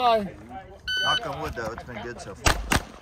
Bye. Knock on wood, though. It's been good so far.